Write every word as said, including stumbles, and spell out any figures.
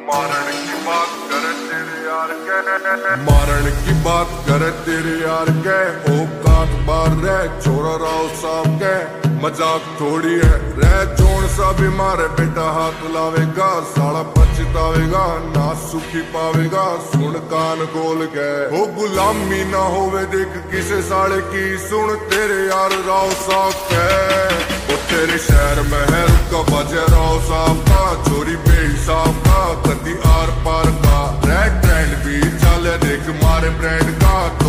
मारण की बात करे तेरे यार के मारण की बात करे तेरे यार के औकात बार रह छोरा राव साहब के मजाक थोड़ी है रह जोन सा भी मारे बेटा हाथ लावेगा साला पछतावेगा ना सुखी पावेगा सुन कान खोल के हो गुलामी ना होवे देख किसे साले की सुन तेरे यार राव साहब के वो तेरे शहर में है रुका बजे राव साहब का चोरी बेहिसाब का कदी आर पार का रेड ट्रेंड भी चले देख मारे ब्रांड का